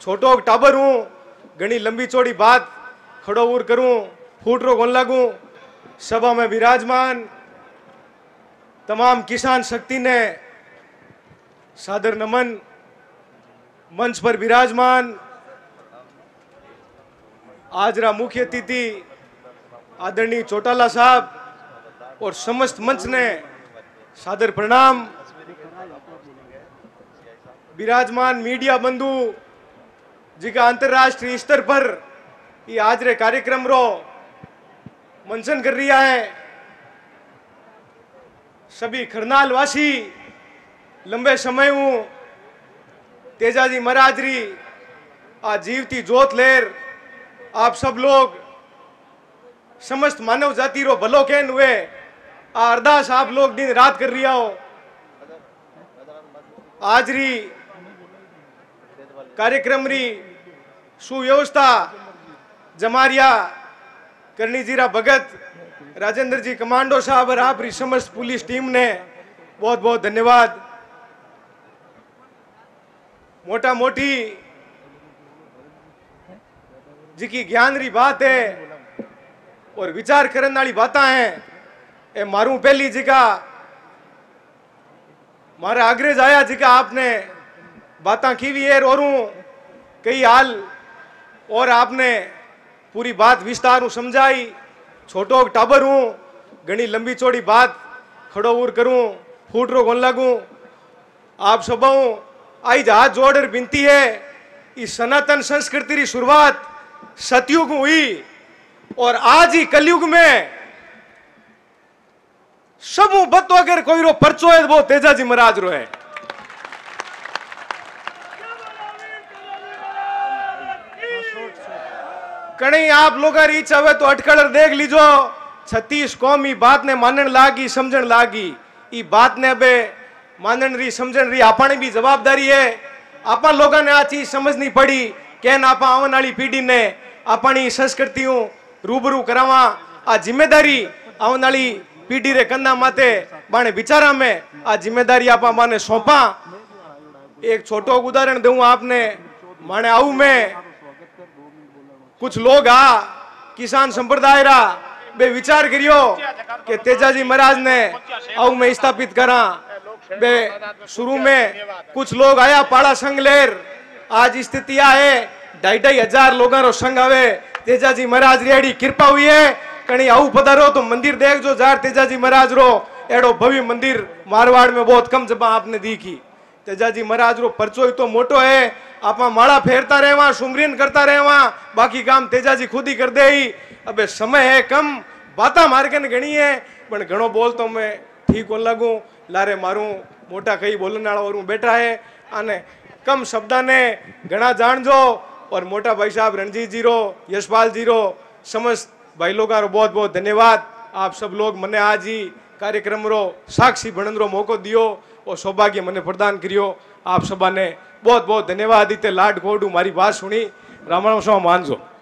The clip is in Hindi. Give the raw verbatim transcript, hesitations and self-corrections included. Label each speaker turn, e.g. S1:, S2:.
S1: छोटो टाबर हूँ, घनी लंबी चौड़ी बात खड़ो उर करूं, फूट रो कौन लागू। सभा में विराजमान तमाम किसान शक्ति ने सादर नमन। मंच पर विराजमान आजरा मुख्य अतिथि आदरणीय चौटाला साहब और समस्त मंच ने सादर प्रणाम। विराजमान मीडिया बंधु जी का अंतरराष्ट्रीय स्तर पर ये आज रे कार्यक्रम रो मंचन कर रिया है। सभी खरनाल वासी लंबे समय हूँ तेजाजी महाराजरी आ जीवती जोत लेर आप सब लोग समस्त मानव जाति रो भलो कहन हुए आ अरदास आप लोग दिन रात कर रिया हो। आज री कार्यक्रम री सुव्यवस्था जमारिया करनी जीरा भगत राजेंद्र जी कमांडो साहब और आप री समस्त पुलिस टीम ने बहुत बहुत धन्यवाद। मोटा मोटी जी की ज्ञान री बात है और विचार करने वाली बातें हैं। ए मारू पहली जी का मारे आग्रह जाया जी का आपने बातें की भी है और कई हाल और आपने पूरी बात विस्तार समझाई। छोटो टाबर हूँ, घनी लंबी चौड़ी बात खड़ो उर करूं, फूट रो कौन लागू। आप सब आज हाथ जोड़ विनती है, इस सनातन संस्कृति की शुरुआत सतयुग में हुई और आज ही कलयुग में सब बतो अगर कोई रो परचो है वो तेजाजी महाराज रो है। कहीं आप लोग इच्छा हुए तो अटकड़ देख लीजो। छत्तीस कौम ई बात ने मानन लागी समझन लागी। ई बात ने अबे मानन री समझन री अपनी भी जवाबदारी है। आप लोगों ने आ चीज समझनी पड़ी कैन आप आने वाली पीढ़ी ने अपनी संस्कृतियों रूबरू करावा। आ जिम्मेदारी आने वाली पीढ़ी रे कंधा माते बाने विचारा में आ जिम्मेदारी आप माने सौंपा। एक छोटो उदाहरण दूं आपने माने आऊ में कुछ लोग आ किसान संप्रदाय रा बे विचार करियो कि तेजाजी महाराज ने आऊ में स्थापित करा। बे शुरू में कुछ लोग आया पाड़ा संघ लेर। आज स्थिति है ढाई ढाई हजार लोगों रो संघ आवे। तेजाजी महाराज रेडी कृपा हुई है कहीं आऊ पधारो तो मंदिर देख जो जार तेजाजी महाराज रो एडो भव्य मंदिर मारवाड़ में बहुत कम जगह आपने दी की। तेजाजी महाराज रो परचो तो मोटो है। आप माला फेरता रहवा सुमरीन करता रहवा बाकी काम तेजाजी खुद ही कर दे ही। अबे समय है कम बाता मार्गन घणी है पण घणो बोल तो मैं ठीक हो लगू लारे मारू मोटा कई बोलने वाला और बैठा है आने कम शब्दा ने घना जान जो। और मोटा भाई साहब रणजीत जी रो यशपाल जी रो समस्त भाई लोग बहुत बहुत धन्यवाद। आप सब लोग मने आज ही कार्यक्रम रो साक्षी बनन रो मौको दियो और सौभाग्य मने प्रदान करियो। आप सबा ने बहुत बहुत धन्यवाद। इतने लाड गोडू मारी बात सुनी रामायण सो मानजो।